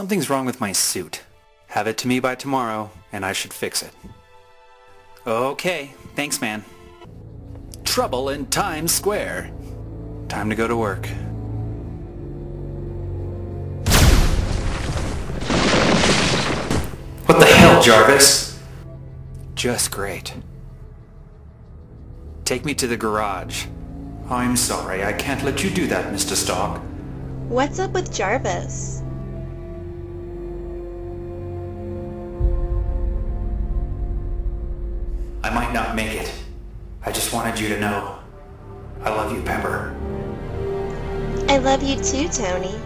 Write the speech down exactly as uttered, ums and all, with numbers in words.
Something's wrong with my suit. Have it to me by tomorrow, and I should fix it. Okay, thanks, man. Trouble in Times Square. Time to go to work. What the hell, Jarvis? Just great. Take me to the garage. I'm sorry, I can't let you do that, Mister Strk. What's up with Jarvis? I might not make it. I just wanted you to know. I love you, Pepper. I love you too, Tony.